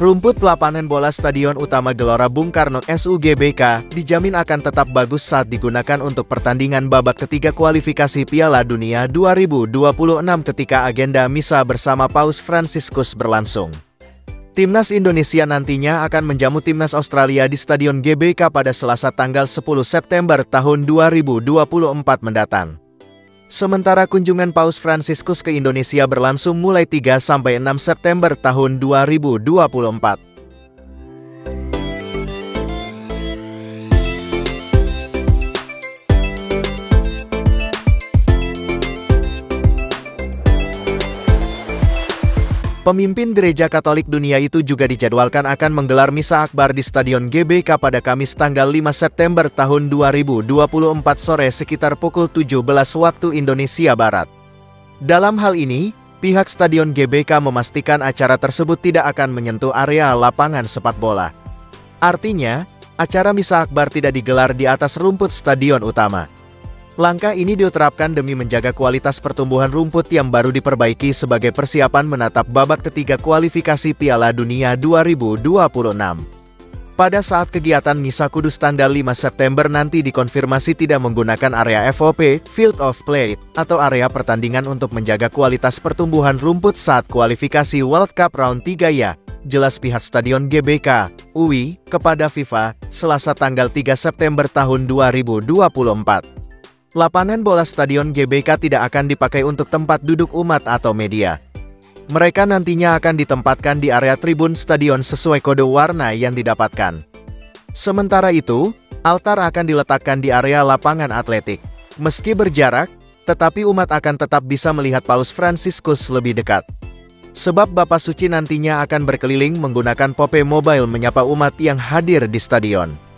Rumput lapangan bola Stadion Utama Gelora Bung Karno (SUGBK) dijamin akan tetap bagus saat digunakan untuk pertandingan babak ketiga kualifikasi Piala Dunia 2026 ketika agenda misa bersama Paus Fransiskus berlangsung. Timnas Indonesia nantinya akan menjamu Timnas Australia di Stadion GBK pada Selasa tanggal 10 September tahun 2024 mendatang. Sementara kunjungan Paus Fransiskus ke Indonesia berlangsung mulai 3–6 September tahun 2024. Pemimpin Gereja Katolik Dunia itu juga dijadwalkan akan menggelar misa akbar di Stadion GBK pada Kamis tanggal 5 September tahun 2024 sore sekitar pukul 17 waktu Indonesia Barat. Dalam hal ini, pihak Stadion GBK memastikan acara tersebut tidak akan menyentuh area lapangan sepak bola. Artinya, acara misa akbar tidak digelar di atas rumput stadion utama. Langkah ini diterapkan demi menjaga kualitas pertumbuhan rumput yang baru diperbaiki sebagai persiapan menatap babak ketiga kualifikasi Piala Dunia 2026. Pada saat kegiatan Misa Kudus tanggal 5 September nanti dikonfirmasi tidak menggunakan area FOP, Field of Play, atau area pertandingan untuk menjaga kualitas pertumbuhan rumput saat kualifikasi World Cup Round 3 ya, jelas pihak Stadion GBK, UI, kepada FIFA, Selasa tanggal 3 September tahun 2024. Lapangan bola Stadion GBK tidak akan dipakai untuk tempat duduk umat atau media. Mereka nantinya akan ditempatkan di area tribun stadion sesuai kode warna yang didapatkan. Sementara itu, altar akan diletakkan di area lapangan atletik. Meski berjarak, tetapi umat akan tetap bisa melihat Paus Fransiskus lebih dekat. Sebab Bapak Suci nantinya akan berkeliling menggunakan Pope Mobile menyapa umat yang hadir di stadion.